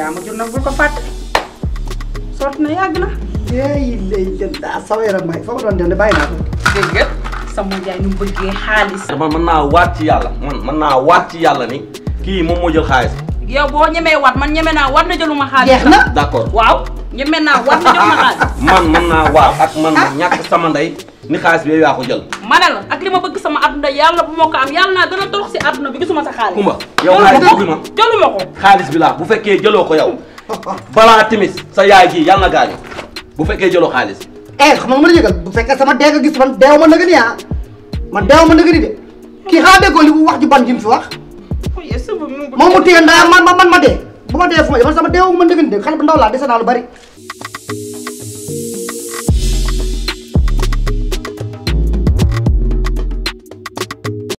yaa ma jur nag bul ko fàtte sotti na yàgg na. lay jël daa sama yaram may fa ma doon dem de bàyyi naa ko. dégg nga sama jaay nu mu bëggee xaalis. man mën naa waat ci yàlla mën naa waat ci yàlla ni kii moom moo jël xaalis. yow boo ñemee waat man ñeme naa waat na jëluma xaalis. jeex na d'accord waaw ñeme naa waat na jëluma xaalis. man mën naa waat ak man ma ñàkk sama ndey ni xaalis bi yaa ko jël. ma ne la ak li ma bëgg sama àdduna yàlla bu ma ko am yàlla naa gën a torox si àdduna bi gisuma sa xaalis. Kumba yow xaalis bi ma jëluma ko. xaalis bi laa bu fekkee jëloo ko yow balaa timis sa yaay ji yàlla na gaañu bu fekkee jëloo xaalis. xam nga ma la yëgal bu fekkee sama dee nga gis man deew ma nëgëni man deew ma nëgëni de kii xaa déggoo li bu wax ju ban ji mu fi wax moom mu téye ndaa man ma dee bu ma dee fu ma man sama deewu ma nëgëni de xale bu ndaw laa dese naa lu bari